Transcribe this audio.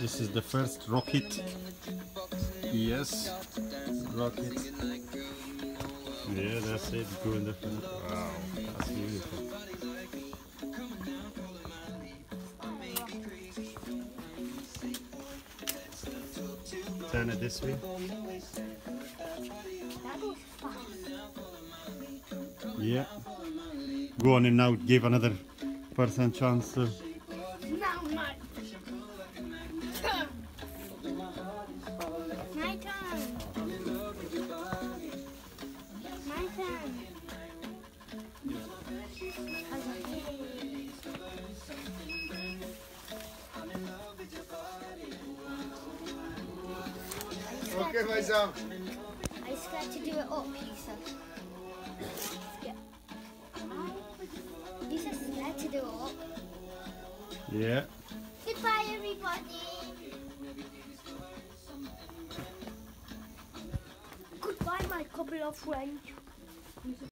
This is the first rocket. Yes, rocket. Yeah, that's it. Go in the front. Wow, that's beautiful. Turn it this way. That goes fast. Yeah. Go on and now give another person chance to. Now my turn. My turn. My turn. Okay, myself. I just got to do it up, he said. He says scared to do it up. Yeah. Goodbye, everybody. Goodbye, my couple of friends.